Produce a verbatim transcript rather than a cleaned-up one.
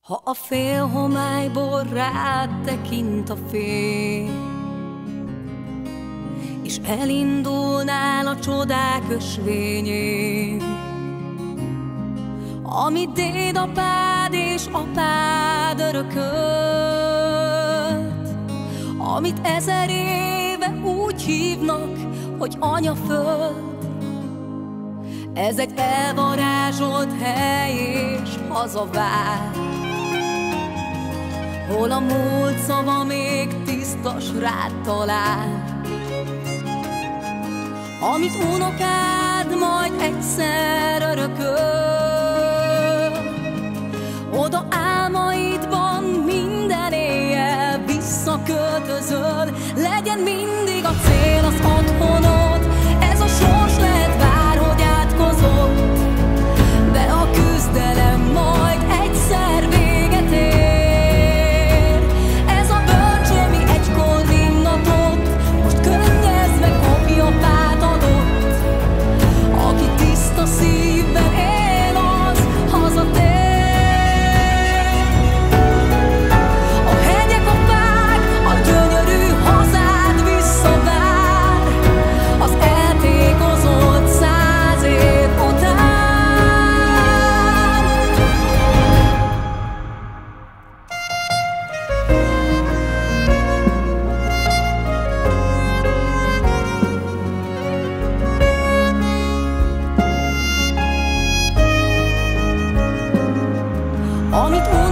Ha a fél homályból rád tekint a fény, és elindulnál a csodák ösvényén, amit dédapád és apád örökölt, amit ezer éve úgy hívnak, hogy anyaföld. Ez egy elvarázsolt hely és hazavár, hol a múlt szava még tisztas rád talál, amit unokád majd egyszer örököl. Oda álmaidban minden éjjel visszaköltözöl, legyen mindig a cél az otthonod. Ez a sors lehet, bárhogy átkozott, de a küzdelem majd egyszer véget ér. Ez a bölcs, ami egykor ringatott, most könnyezve kopja apát adott. Aki tiszta szívben él, az hazatér. A hegyek, a fák, a gyönyörű hazád visszavár, az eltékozott száz év után. Amit